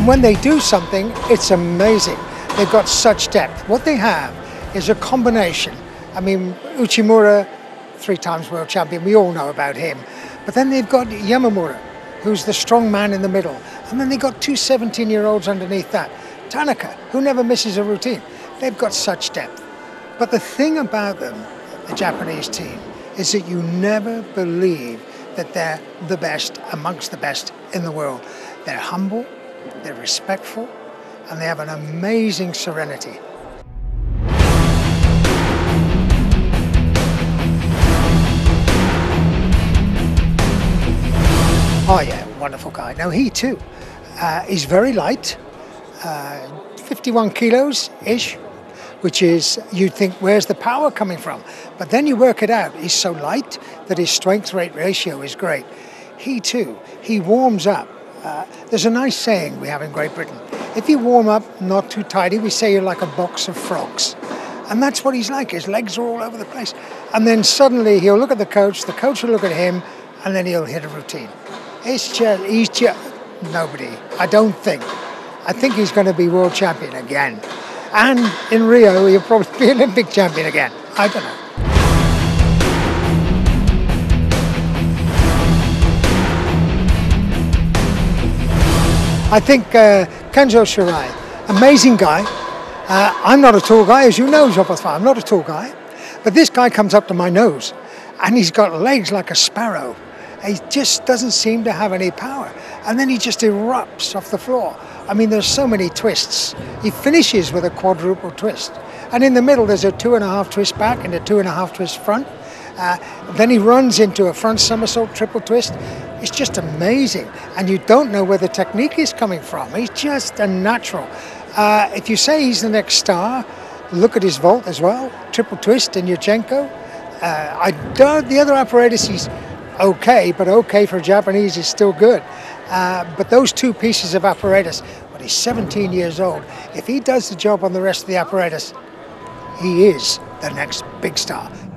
when they do something, it's amazing. They've got such depth. What they have is a combination. I mean, Uchimura, 3 times world champion, we all know about him. But then they've got Yamamura, who's the strong man in the middle. And then they've got 2 17-year-olds underneath that. Tanaka, who never misses a routine. They've got such depth. But the thing about them, the Japanese team, is that you never believe that they're the best amongst the best in the world. They're humble, they're respectful, and they have an amazing serenity. Oh yeah, wonderful guy. Now he too, is very light, 51 kilos-ish, which is, you'd think, where's the power coming from? But then you work it out. He's so light that his strength-rate ratio is great. He too, he warms up. There's a nice saying we have in Great Britain. If you warm up not too tidy, we say you're like a box of frogs. And that's what he's like. His legs are all over the place. And then suddenly he'll look at the coach will look at him, and then he'll hit a routine. He's just nobody, I don't think. I think he's going to be world champion again. And in Rio, he'll probably be Olympic champion again. I don't know. I think Kenzo Shirai, amazing guy. I'm not a tall guy, as you know, Jean-Pascal, I'm not a tall guy. But this guy comes up to my nose, and he's got legs like a sparrow. He just doesn't seem to have any power. And then he just erupts off the floor. I mean, there's so many twists. He finishes with a quadruple twist. And in the middle, there's a 2.5 twist back and a 2.5 twist front. Then he runs into a front somersault triple twist. It's just amazing. And you don't know where the technique is coming from. He's just a natural. If you say he's the next star, look at his vault as well. Triple twist in Yurchenko. The other apparatus, he's okay, but okay for Japanese is still good. But those 2 pieces of apparatus, but he's 17 years old. If he does the job on the rest of the apparatus, he is the next big star.